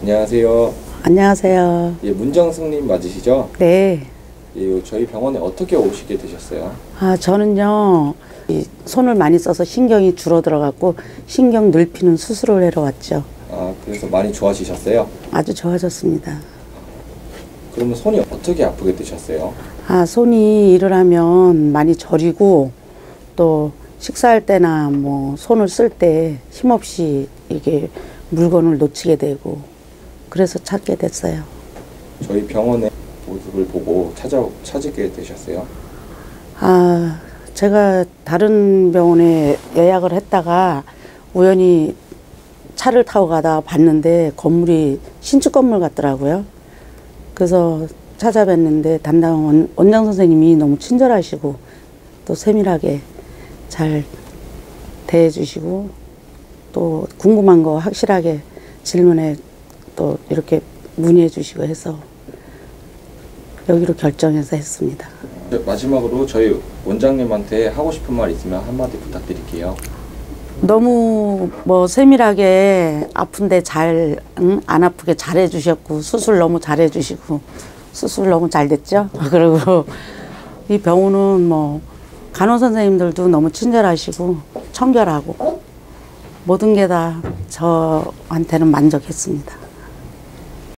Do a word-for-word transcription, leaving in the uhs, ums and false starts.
안녕하세요. 안녕하세요. 예, 문정숙님 맞으시죠? 네. 예, 저희 병원에 어떻게 오시게 되셨어요? 아, 저는요, 이 손을 많이 써서 신경이 줄어들어갖고 신경 넓히는 수술을 하러 왔죠. 아, 그래서 많이 좋아지셨어요? 아주 좋아졌습니다. 그러면 손이 어떻게 아프게 되셨어요? 아, 손이 일을 하면 많이 저리고 또 식사할 때나 뭐 손을 쓸 때 힘없이 이게 물건을 놓치게 되고 그래서 찾게 됐어요. 저희 병원의 모습을 보고 찾아, 찾게 되셨어요? 아, 제가 다른 병원에 예약을 했다가 우연히 차를 타고 가다가 봤는데 건물이 신축 건물 같더라고요. 그래서 찾아뵀는데 담당 원, 원장 선생님이 너무 친절하시고 또 세밀하게 잘 대해주시고 또 궁금한 거 확실하게 질문에 또 이렇게 문의해 주시고 해서 여기로 결정해서 했습니다. 마지막으로 저희 원장님한테 하고 싶은 말 있으면 한마디 부탁드릴게요. 너무 뭐 세밀하게 아픈데 잘, 응? 안 아프게 잘 해주셨고 수술 너무 잘 해주시고 수술 너무 잘 됐죠. 그리고 이 병원은 뭐 간호 선생님들도 너무 친절하시고 청결하고 모든 게 다 저한테는 만족했습니다.